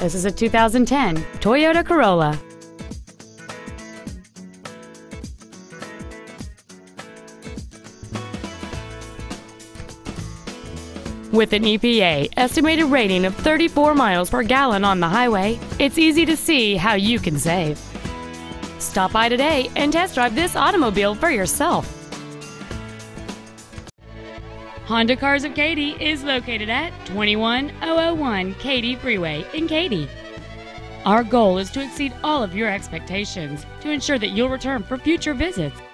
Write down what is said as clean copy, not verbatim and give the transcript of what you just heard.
This is a 2010 Toyota Corolla. With an EPA estimated rating of 34 miles per gallon on the highway, it's easy to see how you can save. Stop by today and test drive this automobile for yourself. Honda Cars of Katy is located at 21001 Katy Freeway in Katy. Our goal is to exceed all of your expectations to ensure that you'll return for future visits.